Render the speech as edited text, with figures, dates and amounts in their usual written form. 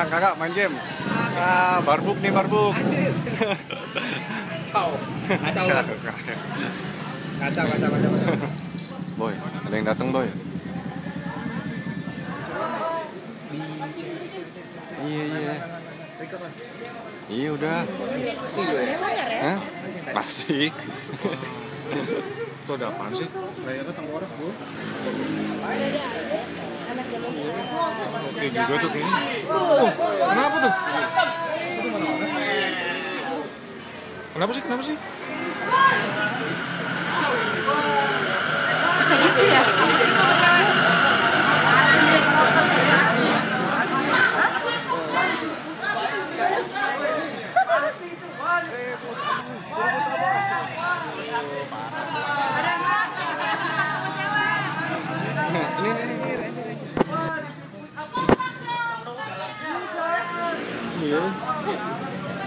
kakak main game. Barbuk nih barbuk. Kacau. Kacau. Kacau. Boy, ada yang datang boy. Iya. Iya udah. Masih juga ya? Hah? Masih. Itu ada apaan sih? Layarnya tengkorak, Bu. Oke juga tuh kayaknya. Kenapa tuh? Kenapa sih? Bisa gitu ya? Ini.